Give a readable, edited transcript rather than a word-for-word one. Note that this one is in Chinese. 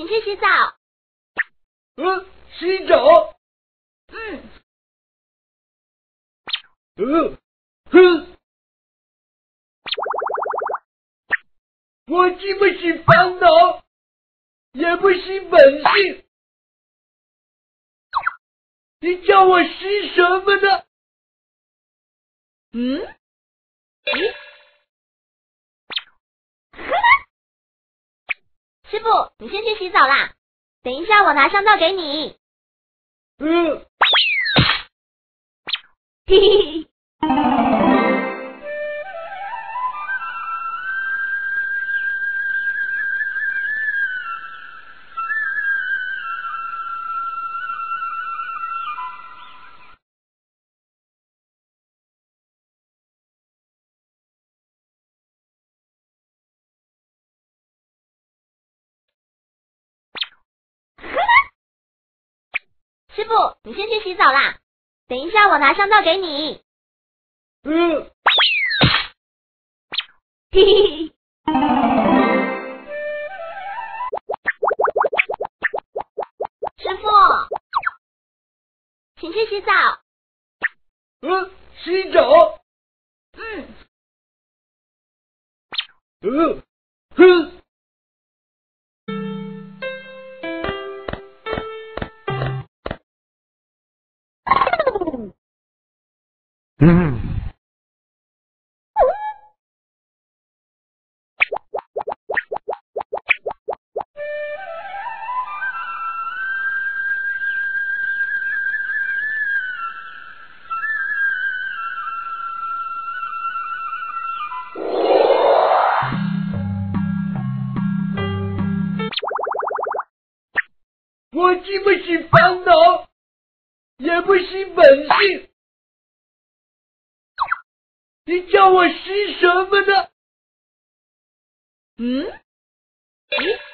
去洗澡。 洗澡。我既不是烦恼，也不是本性，你叫我洗什么呢？ 师傅，你先去洗澡啦，等一下我拿香皂给你。嘿嘿嘿。师傅，你先去洗澡啦，等一下我拿香皂给你。嘿嘿嘿。师傅，请去洗澡。 洗澡。我既不是烦恼，也不是本性，你叫我洗什么呢？